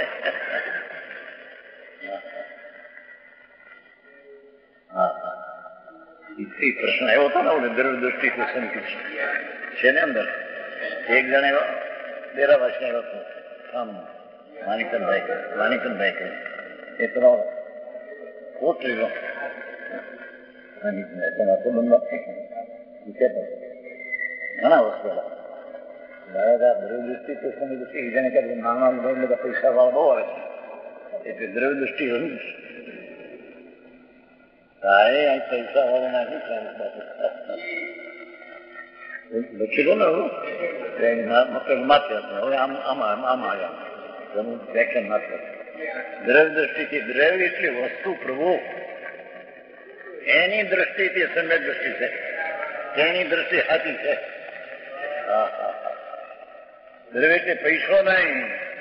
પ્રશ્ન આવ્યો હતો ને દ્રવ્ય દ્રષ્ટિ સંકૃષ્ણ છે ને અંદર. એક જણે ડેરાવાસી આવ્યો હતો આમ વાનિકનભાઈ કહે એ તો કોટરીનો ઘણા વસ્તુ દ્રવ્ય દૃષ્ટિ તો સમજ જેને કહે નાના બધા પૈસા વાળા બહુ આવે છે, એટલે દ્રવ્ય દૃષ્ટિ હોય પૈસા વાળા નાખી લખી દો ને હવે માથે હવે આમાં આવ્યા વ્યાખ્યાન માત્ર દ્રવ્ય દ્રષ્ટિથી. દ્રવ્ય એટલે વસ્તુ પ્રભુ, એની દ્રષ્ટિથી સમ્યક દ્રષ્ટિ છે, તેની દ્રષ્ટિ સાચી છે. દ્રવ્ય એટલે પૈસો નહીં,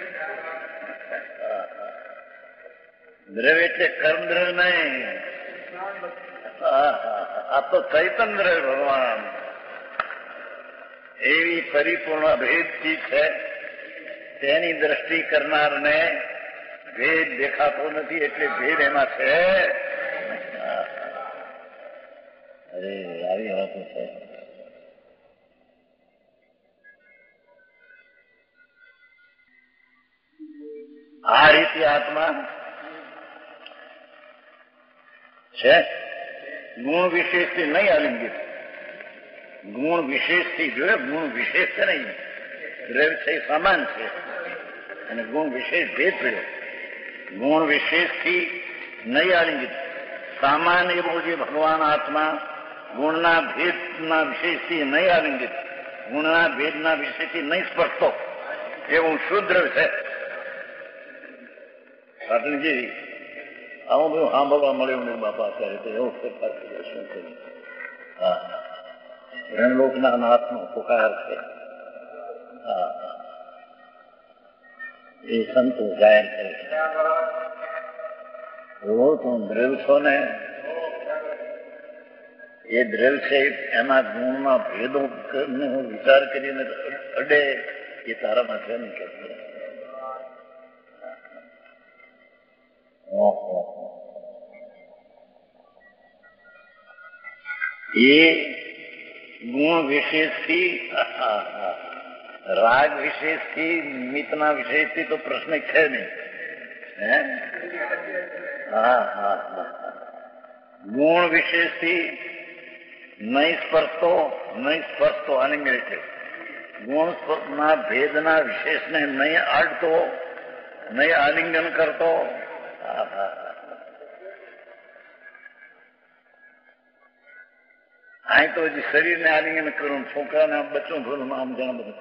દ્રવ્ય એટલે કર્મ દ્રવ્ય નહીં. આ તો ચૈતન દ્રવ્ય ભગવાન એવી પરિપૂર્ણ ભેદથી છે, તેની દ્રષ્ટિ કરનારને ભેદ દેખાતો નથી, એટલે ભેદ એમાં છે. અરે આવી વાતો છે. આ રીતે આત્મા છે, ગુણ વિશેષથી નહીં આલિંગિત. ગુણ વિશેષથી જોયે, ગુણ વિશેષ છે નહીં, દ્રવ્ય છે સમાન છે, અને ગુણ વિશેષ ભેદ પડ્યો. ગુણ વિશેષથી નહીં આલિંગિત, સામાન એવો જે ભગવાન આત્મા ગુણના ભેદના વિશેષથી નહીં આલિંગિત, ગુણના ભેદના વિશેષથી નહીં સ્પર્શતો એવું શુદ્ર છે. પાટણજી આવું બધું સાંભળવા મળ્યું નહીં બાપા અત્યારે તો એવું ફેરફાર કર્યો શું કર્યું. રણલોકના નાથનો પુકાર છે. એ સંતો જાહેર કરે છે. તું દ્રવ્ય છો ને, એ દ્રવ્ય છે એના ગુણમાં ભેદો વિચાર કરીને અડે એ તારામાં છે નહીં કે એ ગુણ વિશેષથી, રાગ વિશેષથી, નિમિત્તના વિશેષથી તો પ્રશ્ન છે નહીં. ગુણ વિશેષથી નહીં સ્પર્શતો આની મેળે છે. ગુણના ભેદના વિશેષને નહીં આડતો, નહીં આલિંગન કરતો. અહીં તો હજી શરીરને આલિંગન કરું, છોકરાને બચ્ચું ભરું આમ જાણ બધું.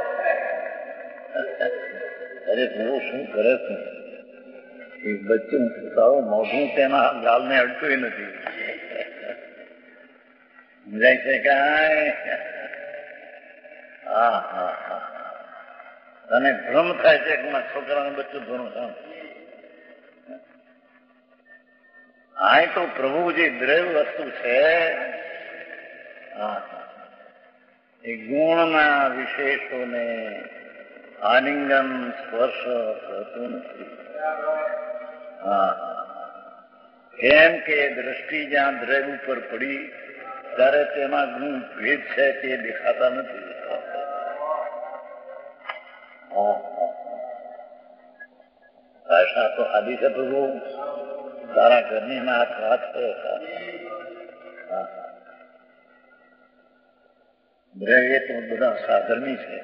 અરે હું શું કરે છે, એ બચ્ચું તારું મોઢું તેના ગાલને અડતું નથી. સમજાય છે કાંઈ? તને ભ્રમ થાય છે કે છોકરાને બચ્ચું ભરું કામ. અહીં તો પ્રભુ જે દ્રવ્ય વસ્તુ છે એ ગુણના વિશેષોને આલિંગન સ્પર્શ થતું નથી. કેમ કે દ્રષ્ટિ જ્યાં દ્રવ્ય ઉપર પડી ત્યારે તેમાં ગુણ ભેદ છે તે દેખાતા નથી. ભાષા તો આદિ છે પ્રભુ, તારા ઘરની ના વાત છે. દ્રવ્ય તો બધા સાધનની છે.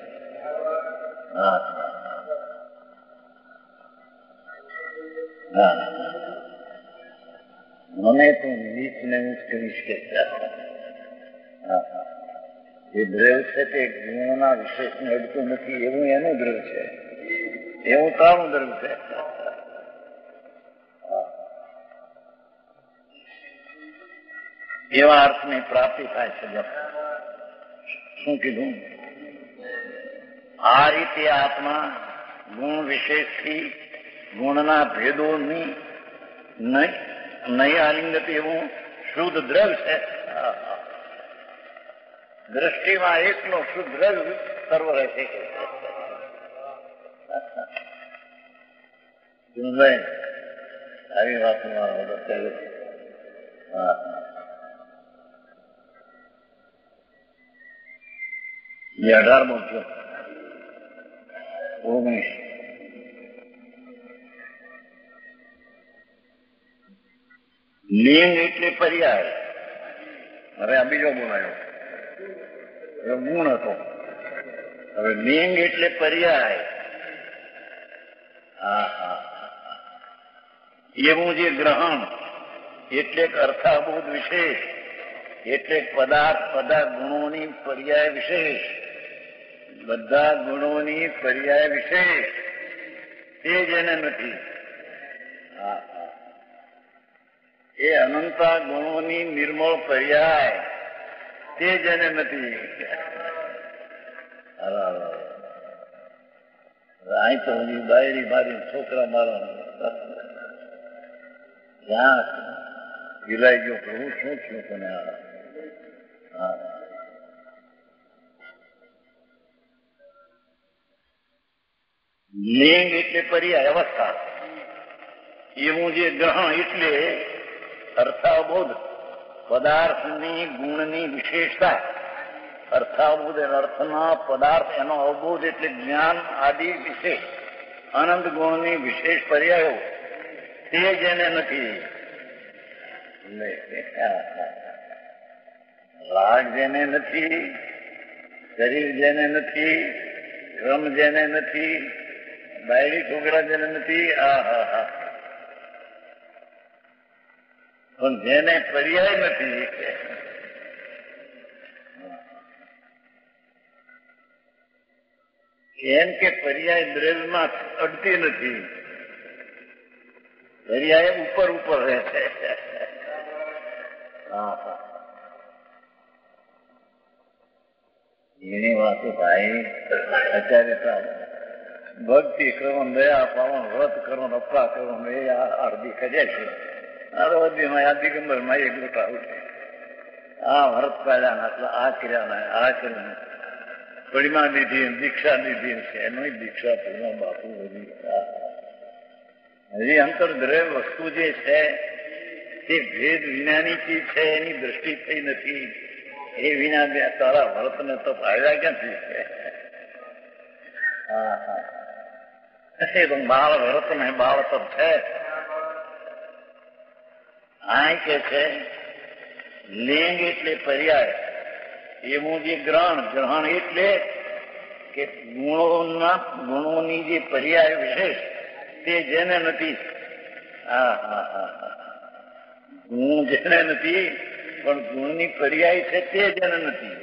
મને તો નીચ ને ઉચ્ચ કરીશ કે એ દ્રવ્ય છે તે ગુણના વિશેષને અડતું નથી, એવું એનું દ્રવ્ય છે, એવું તારું દ્રવ્ય છે. એવા અર્થની પ્રાપ્તિ થાય છે. શું કીધું? આ રીતે આત્મા ગુણ વિશેષથી ગુણના ભેદોની નહીં આલિંગત એવું શુદ્ધ દ્રવ્ય છે. દ્રષ્ટિમાં એકનો શુદ્ધ દ્રવ્ય સર્વ રહે છે. આવી વાતમાં એ 18મો થયો. 19 લિંગ એટલે પર્યાય. હવે આ બીજો ગુણ આવ્યો. એ ગુણ હતો. હવે લિંગ એટલે પર્યાય. એવું જે ગ્રહણ એટલે અર્થાભૂત વિશેષ એટલે પદાર્થ બધા ગુણોની પર્યાય વિશેષ, બધા ગુણોની પર્યાય વિશેષ તે જેને નથી. એ અનંતા ગુણોની નિર્મળ પર્યાય તે જેને નથી. અહીં તો બાયરી મારી છોકરા મારા ક્યાં ગિલાઈ ગયો પ્રભુ, શું થયું તને? લિંગ એટલે પર્યાય અવસ્થા. એવું જે ગ્રહણ એટલે અર્થાબોધ પદાર્થની ગુણની વિશેષતા. અર્થાબોધ અર્થના પદાર્થ એનો અવબોધ એટલે જ્ઞાન આદિ વિશેષ અનંત ગુણની વિશેષ પર્યાયો તે જેને નથી. રાગ જેને નથી, શરીર જેને નથી, ક્રમ જેને નથી, બાયડી છોકરા જેને નથી. પણ જેને પર્યાય નથી એમ કે પર્યાય દ્રવ્યમાં અડતી નથી, પર્યાય ઉપર ઉપર રહે છે. એની વાતો ભાઈ અત્યારે ભક્તિ કરવાનું, દયા પાવાનું, વ્રત કરવાનું, અપરા કરવાનું, એ અડધી ખજે છે. અડધીમાં આ દિગંબરમાં એક લોટા ઉઠે. આ વ્રત પાડ્યા એટલે આ કર્યા, આ કર્યા, પડીમાં દીધી, દીક્ષા દીધી છે. એનો દીક્ષા પૂર્ણ બાપુ બધી. હજી અંતર દ્રવ્ય વસ્તુ જે છે તે ભેદ વિનાની ચીજ છે, એની દ્રષ્ટિ થઈ નથી. એ વિના તારા વ્રતને તો ફાયદા ક્યાંથી છે? એ તો બાળ વ્રત ને બાળ તો છે. આ કે છે લિંગ એટલે પર્યાય. એવું જે ગ્રહણ એટલે કે ગુણોની જે પર્યાય વિશેષ તે જેને નથી. ગુણ જેને નથી પણ ગુણની પર્યાય છે તે જેને નથી.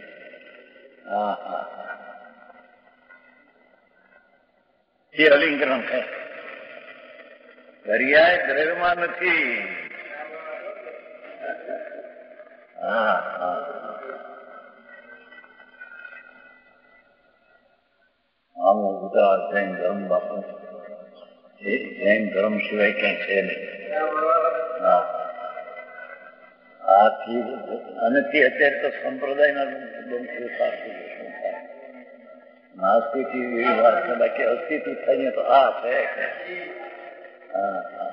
એ અલિંગરણ છે. પર્યાય દ્રવ્યમાં નથી. આમ બધા જૈન ધર્મ બાપુ, એ જૈન ધર્મ સિવાય ક્યાંય છે નહીં. આથી અને તે અત્યારે તો સંપ્રદાયના બનશું સાચું શું થાય નાસ્તિથી એવી વાત છે બાકી અસ્થિતિ થઈને તો આ છે. હા હા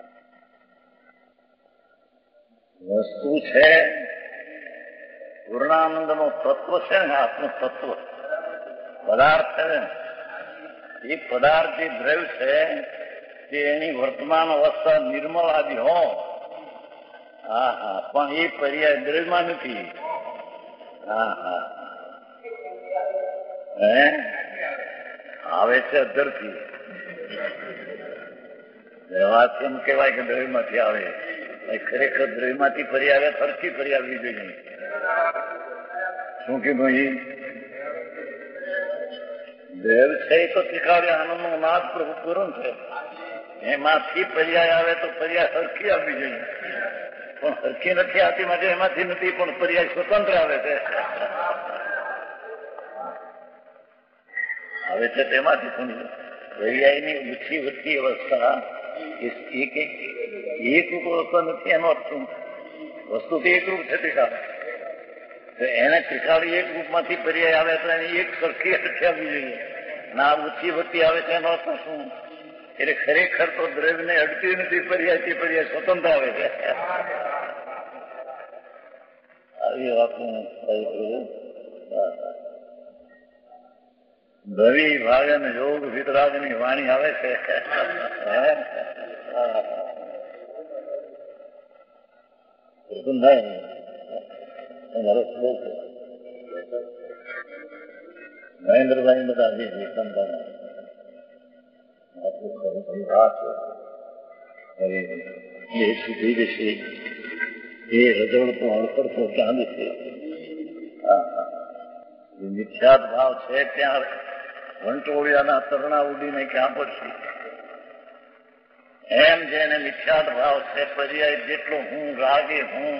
વસ્તુ છે પૂર્ણાનંદ નો તત્વ છે ને આત્મ તત્વ પદાર્થ છે ને એ પદાર્થ જે દ્રવ્ય છે તે એની વર્તમાન અવસ્થા નિર્મળ આદિ હો. હા હા પણ એ પર્યાય દ્રવ્યમાં નથી. હા હા હે આવે છે અધરથી વ્યવહારથી એમ કહેવાય કે દ્રવ્યમાંથી આવે. ખરેખર દ્રવ્યમાંથી ફરી આવે ફરતી ફરી આવવી જોઈએ. શું કીધું એ દ્રવ્ય છે એ તો શીખાડે આનંદનો નાદ પ્રભુ પૂરણ છે. એમાંથી પર્યાય આવે તો પર્યાય સરખી આવવી જોઈએ પણ સરખી નથી આવતી માટે એમાંથી નથી પણ પર્યાય સ્વતંત્ર આવે છે. આવે છે તેમાંથી પણ પર્યાયની ઓછી વધતી અવસ્થા એકરૂપ અવસ્થા નથી. એનો અર્થ શું વસ્તુ તો એકરૂપ છે ત્રિકાળ એને ત્રિકાળી એક રૂપમાંથી પર્યાય આવે તો એની એક સરખી સરખી આવવી જોઈએ. ના ઓછી વધતી આવે છે એનો અર્થ શું એટલે ખરેખર તો દ્રવ્યને અડતી નથી પર્યાયથી પર્યાય સ્વતંત્ર આવે છે. આવી વાતનું ભવિ ભાગન યોગ વિતરાગની વાણી આવે છે. મહેન્દ્રભાઈ બધા સુધી જશે એ રજવડતો હળકડતો ક્યાં છે. મિથ્યાત ભાવ છે ત્યાં વંટોળિયાના તરણા ઉડીને ક્યાં પડશે. એમ જેને મિથ્યાત ભાવ છે પર્યાય જેટલો હું રાગે હું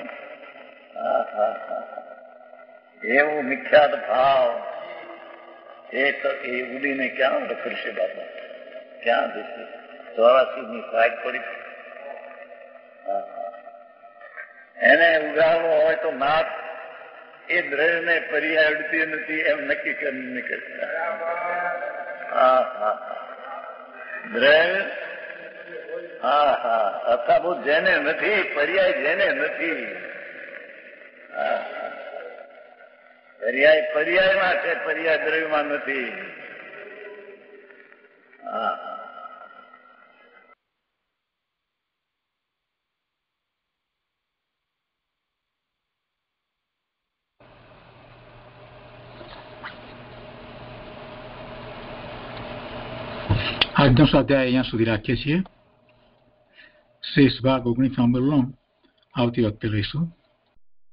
એવું મિથ્યાત ભાવ એ ઉડીને ક્યાં રખડશે બાપા ક્યાં જશે. 84ની ફાઇટ પડી એને ઉગાડવો હોય તો નાક એ દ્રવ્યને પર્યાય અડતી નથી એમ નક્કી કરી નીકળે. દ્રવ્ય હા હા અથાભૂત જેને નથી પર્યાય જેને નથી. પર્યાય પર્યાયમાં છે પર્યાય દ્રવ્યમાં નથી. હા આજનો સ્વાધ્યાય અહીંયા સુધી રાખીએ છીએ. શેષ ભાગ 19 સાંભળવાનો આવતી વખતે લઈશું.